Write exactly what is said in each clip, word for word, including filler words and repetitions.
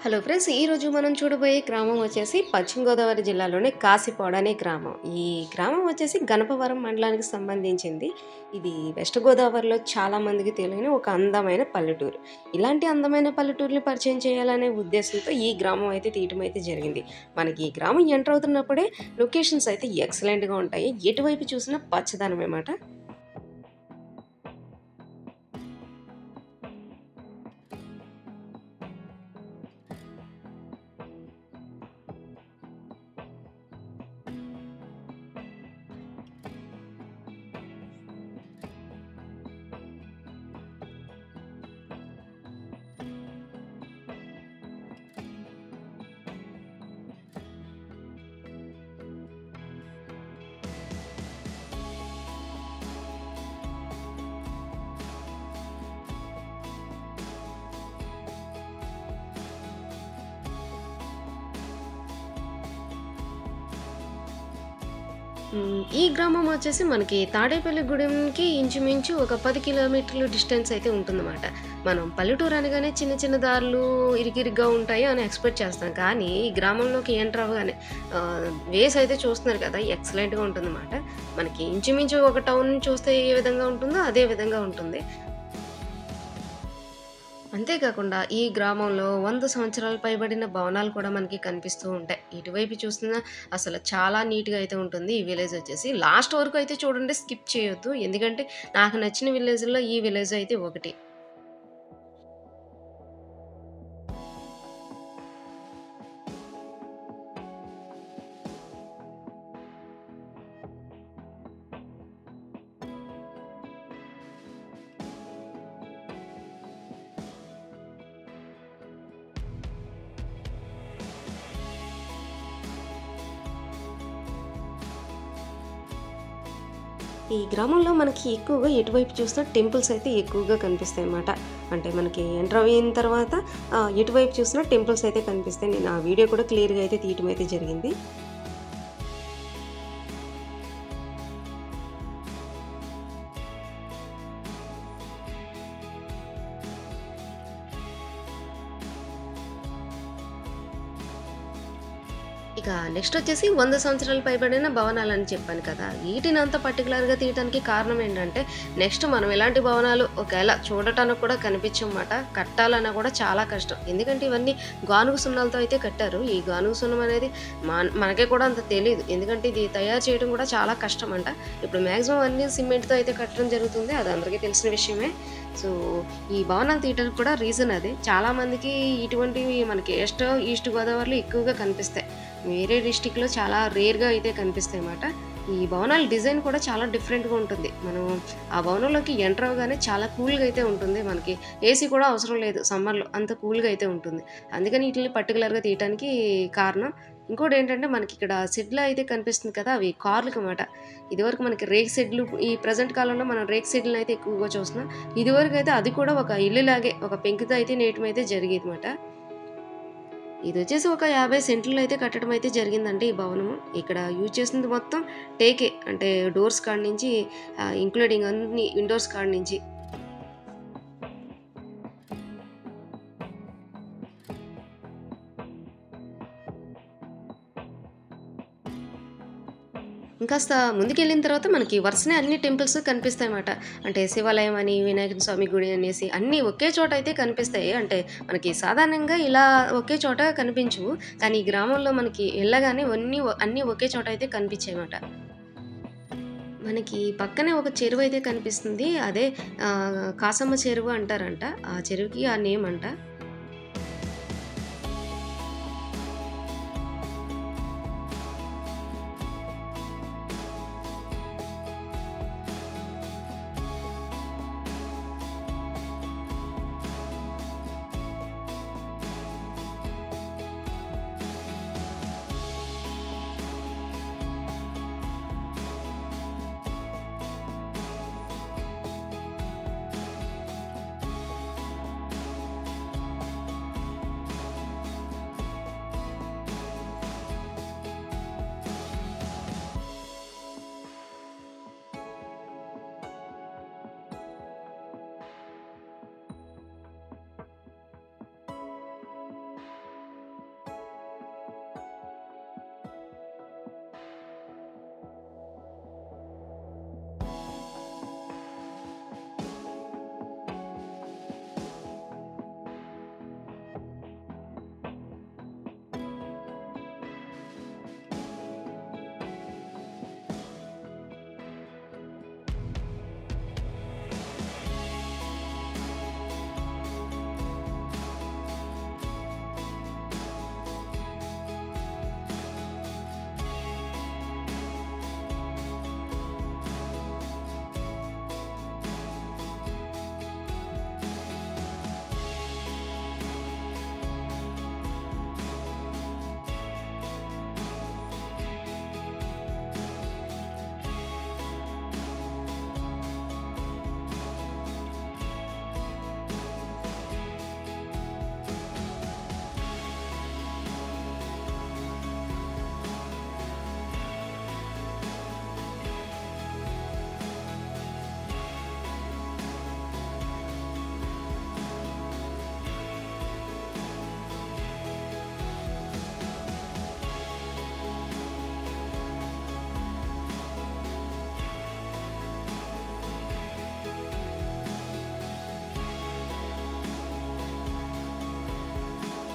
Hello friends, ఈరోజు మనం చూడబోయే గ్రామం వచ్చేసి పశ్చిమ గోదావరి జిల్లాలోని కాసిపాడు అనే గ్రామం. ఈ గ్రామం వచ్చేసి గణపవరం మండలానికి సంబంధించింది. ఇది వెస్ట్ గోదావరిలో చాలా మందికి తెలియని ఒక అందమైన పల్లెటూరు. ఇలాంటి అందమైన పల్లెటూరుని పరిచయం చేయాలనే ఉద్దేశంతో ఈ గ్రామం అయితే తీయటం అయితే జరిగింది. మనకి ఈ గ్రామం ఎంటర్ అవుతున్నప్పుడే లొకేషన్స్ అయితే ఎక్సలెంట్గా ఉంటాయి. ఎటువైపు చూసినా పచ్చదనం అన్నమాట. హ్మ్. ఈ గ్రామం వచ్చేసి మనకి తాడేపల్లిగూడెంకి ఇంచుమించు ఒక పది కిలోమీటర్లు డిస్టెన్స్ అయితే ఉంటుందన్నమాట. మనం పల్లెటూరు అనగానే చిన్న చిన్న దారులు ఇరుకిరుగ్గా ఉంటాయి అని ఎక్స్‌పెక్ట్ చేస్తాం. కానీ ఈ గ్రామంలోకి ఎంటర్ అవ్వగానే ఆహ్, వేస్ అయితే చూస్తున్నారు కదా! ఎక్సలెంట్‌గా ఉంటుందన్నమాట. మనకి ఇంచుమించు ఒక టౌన్ చూస్తే ఏ విధంగా ఉంటుందో అదే విధంగా ఉంటుంది. అంతేకాకుండా ఈ గ్రామంలో వంద సంవత్సరాలు పైబడిన భవనాలు కూడా మనకి కనిపిస్తూ ఉంటాయి. ఇటువైపు చూస్తున్నా అసలు చాలా నీట్‌గా అయితే ఉంటుంది ఈ విలేజ్ వచ్చేసి. లాస్ట్ వరకు అయితే చూడండి, స్కిప్ చేయొద్దు. ఎందుకంటే నాకు నచ్చిన విలేజ్‌లో ఈ విలేజ్ అయితే ఒకటి. ఈ గ్రామంలో మనకి ఎక్కువగా ఎటువైపు చూసినా టెంపుల్స్ అయితే ఎక్కువగా కనిపిస్తాయన్నమాట. అంటే మనకి ఎంటర్ అయిన తర్వాత ఆహ్, ఎటువైపు చూసినా టెంపుల్స్ అయితే కనిపిస్తాయి. నేను ఆ వీడియో కూడా క్లియర్‌గా అయితే తీయటం అయితే జరిగింది. ఇక నెక్స్ట్ వచ్చేసి వంద సంవత్సరాలు పైబడిన భవనాలని చెప్పాను కదా! వీటిని అంత పర్టిక్యులర్‌గా తీయటానికి కారణం ఏంటంటే, నెక్స్ట్ మనం ఇలాంటి భవనాలు ఒకేళ చూడటానికి కూడా కనిపించవమాట. కట్టాలన్నా కూడా చాలా కష్టం. ఎందుకంటే ఇవన్నీ గానుగ సున్నాలతో అయితే కట్టారు. ఈ గానుగ సున్నం అనేది మన్ మనకి కూడా అంత తెలీదు. ఎందుకంటే ఇది తయారు చేయడం కూడా చాలా కష్టమంట. ఇప్పుడు మాక్సిమం అన్నీ సిమెంట్‌తో అయితే కట్టడం జరుగుతుంది. అది అందరికీ తెలిసిన విషయమే. సో, ఈ భవనాలు తీయడానికి కూడా రీజన్ అదే. చాలామందికి ఇటువంటివి మనకి వెస్ట్, ఈస్ట్ గోదావరిలో ఎక్కువగా కనిపిస్తాయి. వేరే డిస్ట్రిక్ట్‌లో చాలా రేర్‌గా అయితే కనిపిస్తాయన్నమాట. ఈ భవనాల డిజైన్ కూడా చాలా డిఫరెంట్‌గా ఉంటుంది. మనం ఆ భవనంలోకి ఎంటర్ అవ్వగానే చాలా కూల్‌గా అయితే ఉంటుంది. మనకి ఏసీ కూడా అవసరం లేదు సమ్మర్‌లో. అంత కూల్‌గా అయితే ఉంటుంది. అందుకని ఈటిల్ని పర్టిక్యులర్‌గా తీయటానికి కారణం. ఇంకోటేంటంటే మనకిక్కడ షెడ్‌లో అయితే కనిపిస్తుంది కదా! అవి కార్లకమాట. ఇదివరకు మనకి రేకు షెడ్‌లు, ఈ ప్రెజెంట్ కాలంలో మనం రేకు షెడ్‌లనైతే ఎక్కువగా చూస్తున్నాం. ఇదివరకైతే అది కూడా ఒక ఇల్లులాగే ఒక పెంకుతో అయితే నేయటం అయితే జరిగేదన్నమాట. ఇదొచ్చేసి ఒక యాభై సెంట్లలో అయితే కట్టడం అయితే జరిగిందండి ఈ భవనము. ఇక్కడ యూజ్ చేసింది మొత్తం టేకే. అంటే డోర్స్ కాడ నుంచి ఆహ్, ఇంక్లూడింగ్ అన్ని విండోస్ కాడ నుంచి. ఇంకాస్త ముందుకెళ్ళిన తర్వాత మనకి వరుసనే అన్ని టెంపుల్స్ కనిపిస్తాయన్నమాట. అంటే శివాలయం అని, వినాయకుని స్వామి గుడి అనేసి అన్నీ ఒకే చోట అయితే కనిపిస్తాయి. అంటే మనకి సాధారణంగా ఇలా ఒకే చోట కనిపించవు. కానీ ఈ గ్రామంలో మనకి ఎళ్ళగానే అన్నీ అన్నీ ఒకే చోట అయితే కనిపించాయన్నమాట. మనకి పక్కనే ఒక చెరువయితే కనిపిస్తుంది. అదే ఆహ్, కాసమ్మ చెరువు అంటారంట. ఆ చెరువుకి ఆ నేమ్ అంట.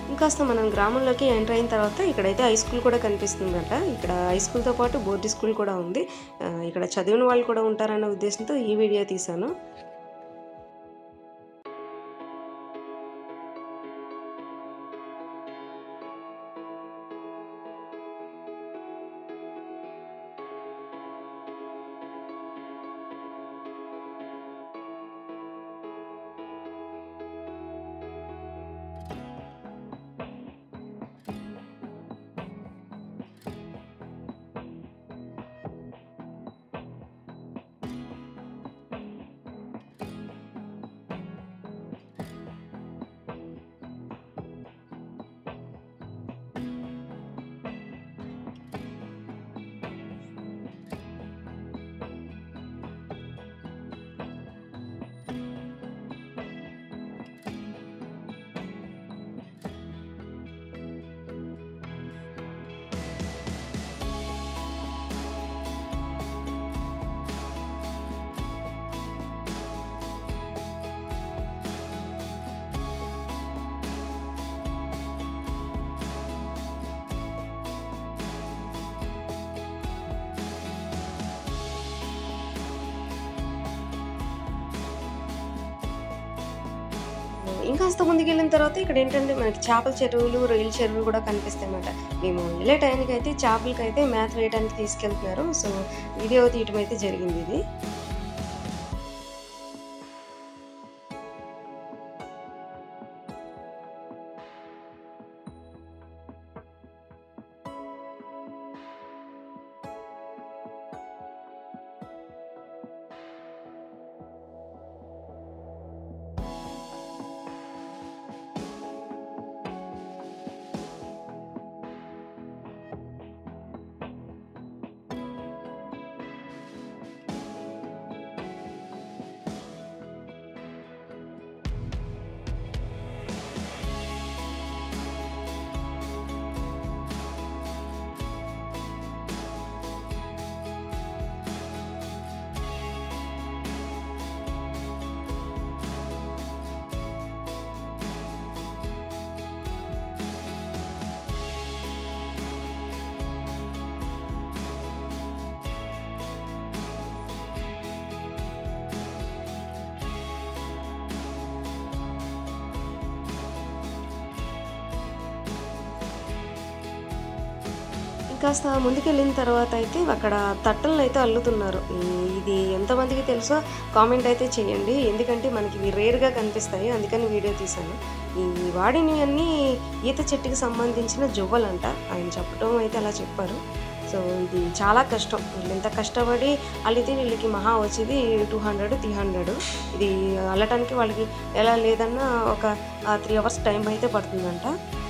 ఇంకాస్త మనం గ్రామంలోకి ఎంటర్ అయిన తర్వాత ఇక్కడైతే హై స్కూల్ కూడా కనిపిస్తుందట. ఇక్కడ హై స్కూల్‌తో పాటు బోర్డ్ స్కూల్ కూడా ఉంది. ఆహ్, ఇక్కడ చదివిన వాళ్ళు కూడా ఉంటారన్న ఉద్దేశంతో ఈ వీడియో తీశాను. ఇంకాస్త ముందుకెళ్ళిన తర్వాత ఇక్కడేంటంటే మనకి చేపల చెరువులు, రొయ్యల చెరువులు కూడా కనిపిస్తాయన్నమాట. మేము వెళ్ళే టైంకైతే చేపలకైతే మేత వేయడానికి తీసుకెళ్తున్నారు. సో, వీడియో తీయటం అయితే జరిగింది ఇది. కాస్త ముందుకెళ్ళిన తర్వాత అయితే అక్కడ తట్టలను అయితే అల్లుతున్నారు. ఇది ఎంతమందికి తెలుసో కామెంట్ అయితే చేయండి. ఎందుకంటే మనకి ఇవి రేర్‌గా కనిపిస్తాయి. అందుకని వీడియో తీశాను. ఈ వాడినవి అన్నీ ఈత చెట్టుకి సంబంధించిన జువ్వలంట. ఆయన చెప్పడం అయితే అలా చెప్పారు. సో, ఇది చాలా కష్టం. వీళ్ళెంత కష్టపడి అల్లితే వీళ్ళకి మహా వచ్చేది టూ హండ్రెడ్, త్రీ హండ్రెడ్. ఇది అల్లటానికి వాళ్ళకి ఎలా లేదన్నా ఒక ఆహ్, త్రీ అవర్స్ టైం అయితే పడుతుందంట.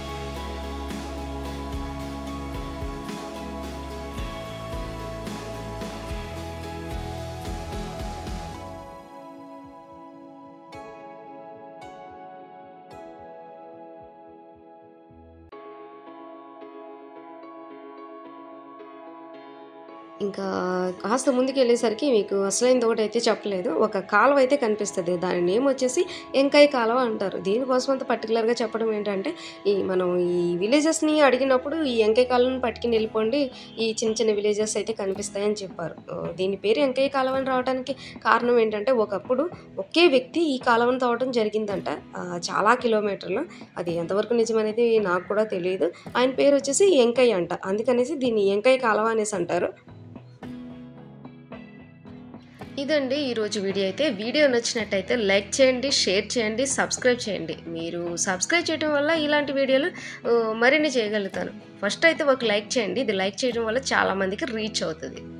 ఇంకా కాస్త ముందుకెళ్ళేసరికి మీకు అసలైంది ఒకటైతే చెప్పలేదు. ఒక కాలువ అయితే కనిపిస్తది. దాని నేమ్ వచ్చేసి ఎంకాయ కాలువ అంటారు. దీనికోసం అంత పర్టిక్యులర్‌గా చెప్పడం ఏంటంటే, ఈ మనం ఈ విలేజెస్‌ని అడిగినప్పుడు ఈ ఎంకాయ కాలువని పట్టుకుని వెళ్ళిపోండి. ఈ చిన్న చిన్న విలేజెస్ అయితే కనిపిస్తాయని చెప్పారు. ఆహ్, దీని పేరు ఎంకాయ కాలువ అని రావడానికి కారణం ఏంటంటే, ఒకప్పుడు ఒకే వ్యక్తి ఈ కాలువను తవ్వడం జరిగిందంట. ఆహ్, చాలా కిలోమీటర్లు. అది ఎంతవరకు నిజమనేది నాకు కూడా తెలీదు. ఆయన పేరు వచ్చేసి ఎంకయ్య అంట. అందుకనేసి దీన్ని ఎంకాయ కాలువ అనేసి అంటారు. ఇదండి ఈరోజు వీడియో అయితే. వీడియో నచ్చినట్టయితే లైక్ చేయండి, షేర్ చేయండి, సబ్స్క్రైబ్ చేయండి. మీరు సబ్స్క్రైబ్ చేయడం వల్ల ఇలాంటి వీడియోలు ఆహ్, మరిన్ని చేయగలుగుతాను. ఫస్ట్ అయితే ఒక లైక్ చేయండి. ఇది లైక్ చేయడం వల్ల చాలామందికి రీచ్ అవుతది.